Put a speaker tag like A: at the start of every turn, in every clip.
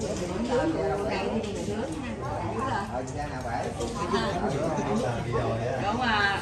A: Đúng à.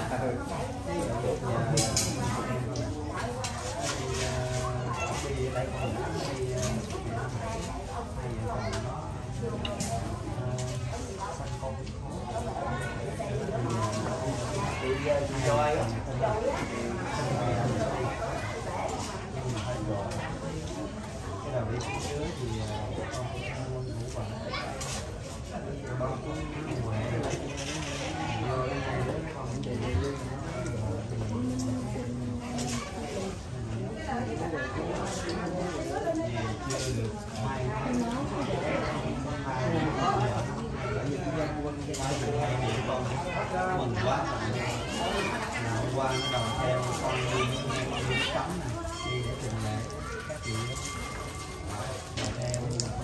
B: Qua đầu theo con đi cắm nè, đi để trình lễ các vị theo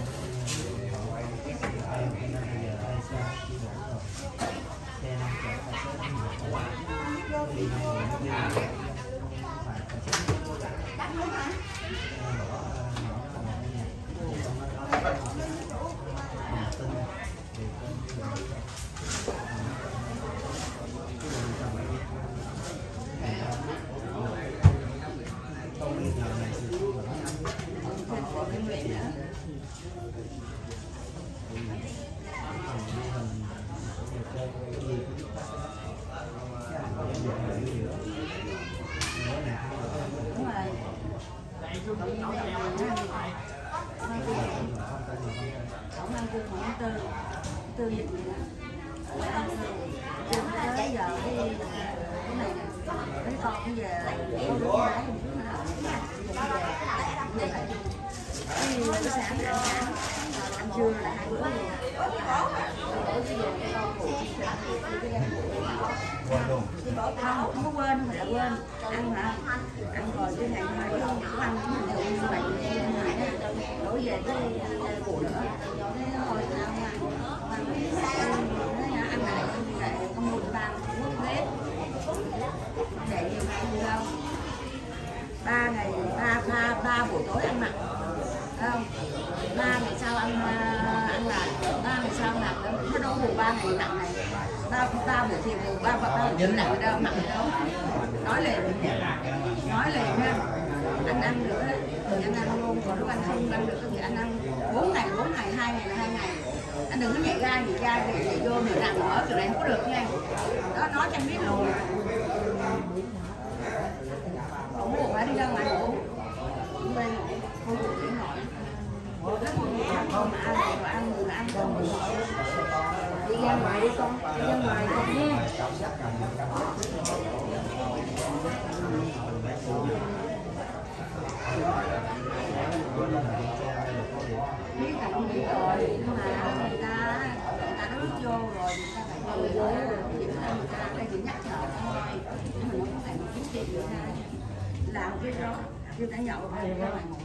B: nên bây giờ ai xa chỉ đủ rồi xe năm chỗ tài xế đi
A: tư dịch gì đó. Tới giờ cái này cái con nó về cái sáng ăn trưa là 2 bữa gì. Không có quên, không phải là quên ăn hả? Ăn rồi cái ngày mai không ăn mình như vậy đối về cái cụ nữa thôi ăn lại không mua ba nước hết để nhiều ngày như đâu 3 ngày 3 buổi tối ăn mặn không 3 ngày sau ăn lại 3 ngày sau làm nó đâu đủ 3 ngày mặn này 3 buổi chiều 3 buổi lại đâu mặn đâu nói liền ha anh ăn được thì anh ăn luôn còn lúc anh không ăn được thì anh ăn 4 ngày 2 ngày là 2 ngày anh đừng có nhảy ra thì vô nửa nặng ở từ này không có được nha đó nói cho anh biết luôn không buồn phải đi ra ngoài ngủ đây không buồn đi ngồi không ăn không đi ra ngoài đi con đi ra ngoài con nha biết là không biết rồi nhưng mà người ta nước vô rồi người ta phải vô rồi người ta đây chỉ nhắc nhở thôi nhưng mà nó không phải một chút chuyện người ta làm cái đó người ta nhậu rồi người ta phải ngủ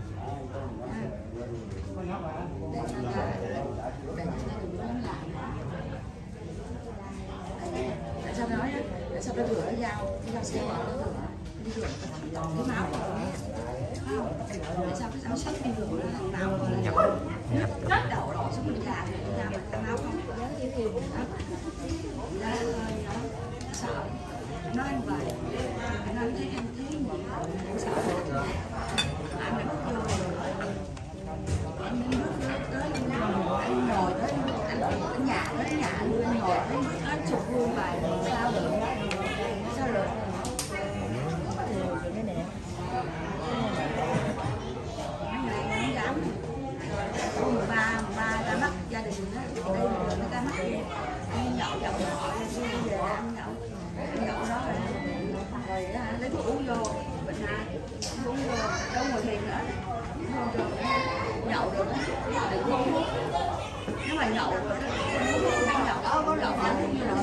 A: để người ta đừng có làm tại sao nói á tại sao nó rửa cái dao xe nó rửa cái máu tại sao cái áo sắt đi rửa là máu là rất đầu đổ xuống mình già thì ra mà cái máu không ra nó sợ nó anh vậy nó thấy anh thấy gì sợ anh đã bước vô anh tới anh ngồi tới anh nhà luôn anh ngồi tới anh chụp luôn bài sao được ba ra mắt gia đình đó đây người ta mắt ăn nhậu chồng họ về ăn nhậu đó rồi lấy thuốc uống vô bệnh hai uống vô đâu ngồi thiền nữa nhậu được đó đừng uống thuốc nếu mà nhậu rồi đó có nhậu ăn cũng như là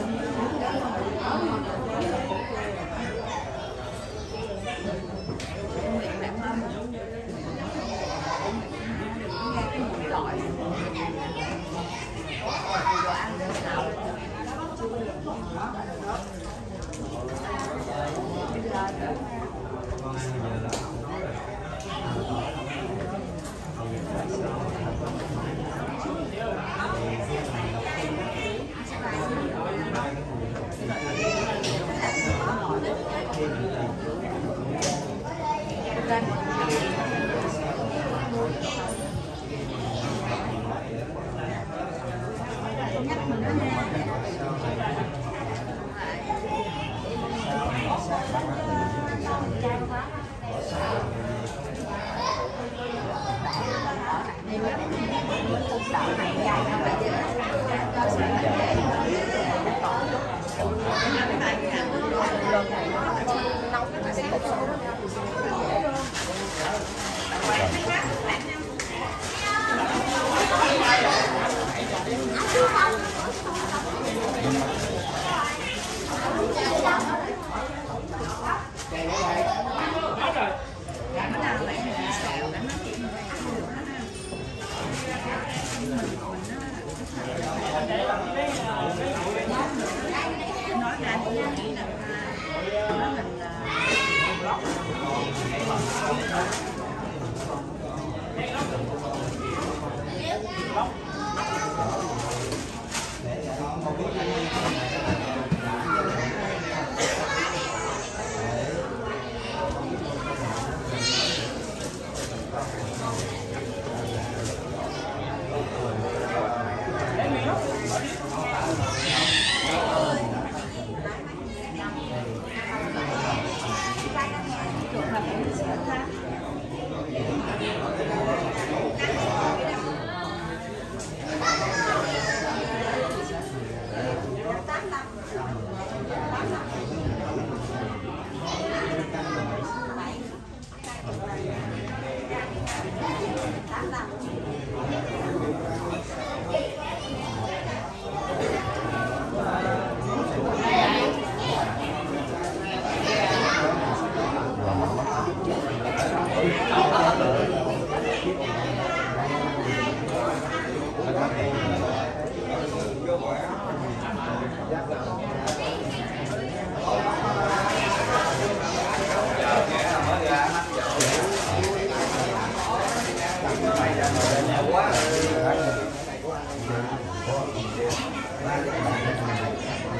B: con ăn giờ là
A: nhắc mình đó nha.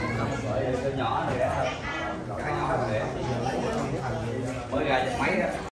C: Nhỏ rồi đó. Mới ra máy đó.